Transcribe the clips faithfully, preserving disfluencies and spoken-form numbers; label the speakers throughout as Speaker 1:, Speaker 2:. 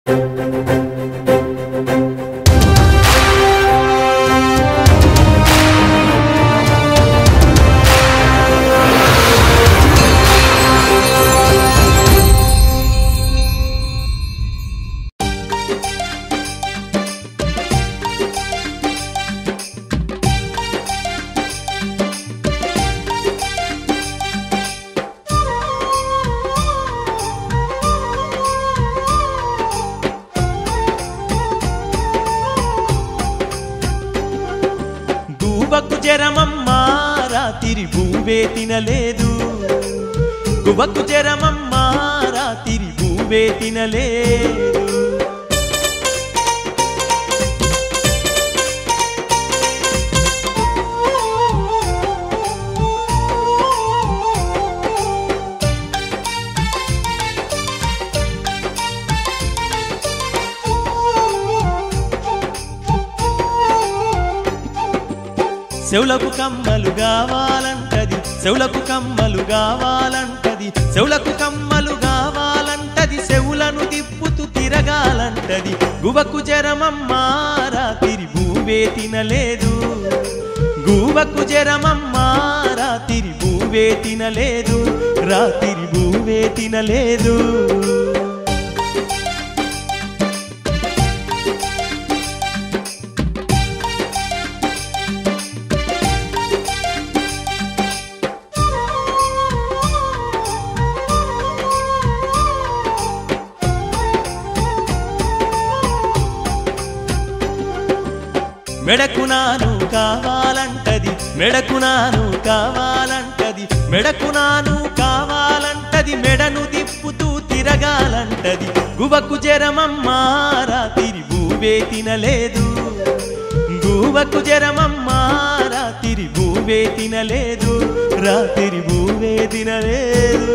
Speaker 1: గువ్వకు జరమమ్మా రాతిరి భూవే తినలేదు గువ్వకు జరమమ్మా రాతిరి భూవే తినలేదు చెవులకు కమ్మలు కావాలంటది చెవులకు కమ్మలు కావాలంటది చెవులకు కమ్మలు కావాలంటది చెవులను తిప్పుతూ తిరగాలంటది గువ్వకు జరమమ్మా రాతిరి భూవే తినలేదు గువ్వకు జరమమ్మా రాతిరి భూవే తినలేదు రాతిరి భూవే తినలేదు మెడకు నాను కావాలంటది మెడకు నాను కావాలంటది మెడకు నాను కావాలంటది మెడను తిప్పుతూ తిరగాలంటది గువ్వకు జరమమ్మా రాతిరి భూవే తినలేదు గువ్వకు జరమమ్మా రాతిరి భూవే తినలేదు రాతిరి భూవే తినలేదు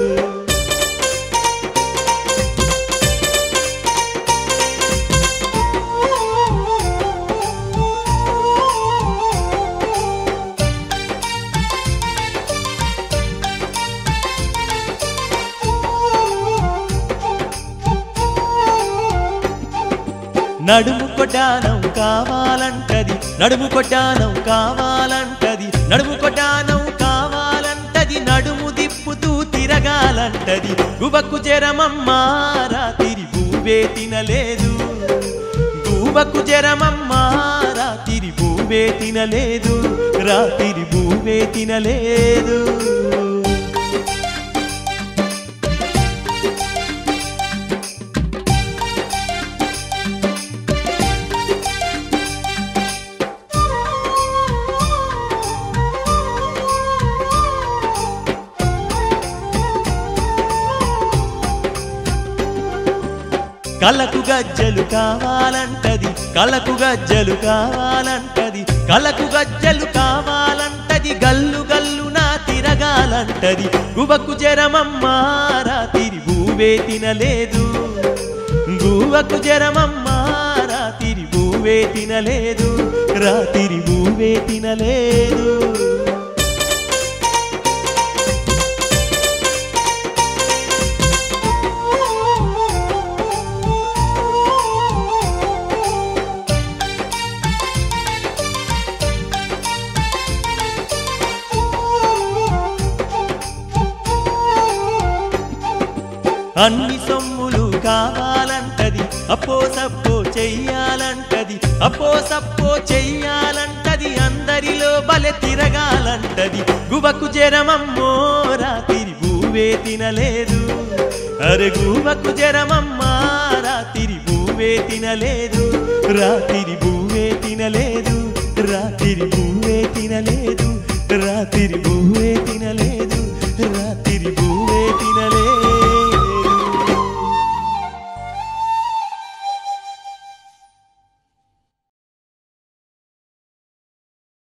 Speaker 1: నడుము కొట్టానం కావాలంటది నడుము కొట్టానం కావాలంటది నడుము కొట్టానం కావాలంటది నడుము దిప్పుతూ తిరగాలంటది గువ్వకు జరమమ్మా రాతిరి భూవే తినలేదు గువ్వకు జరమమ్మా రాతిరి భూవే తినలేదు రాతిరి భూవే తినలేదు కళ్ళకు గజ్జలు కావాలంటది కళ్ళకు గజ్జలు కావాలంటది కళ్ళకు గజ్జలు కావాలంటది గల్లు గల్లున తిరగాలంటది గువ్వకు జరమమ్మా రాతిరి భూవే తినలేదు గువ్వకు జరమమ్మా రాతిరి భూవే తినలేదు రాతిరి భూవే తినలేదు అన్ని సొమ్ములు కావాలంటది అప్పో సప్పో చెయ్యాలంటది అప్పో సప్పో చెయ్యాలంటది అందరిలో బలె తిరగాలంటది గువ్వకు జరమమ్మో రాతిరి భూవే తినలేదు అరే గువ్వకు జరమమ్మా రాతిరి భూవే తినలేదు రాతిరి భూవే తినలేదు రాతిరి భూవే తినలేదు రాతిరి భూవే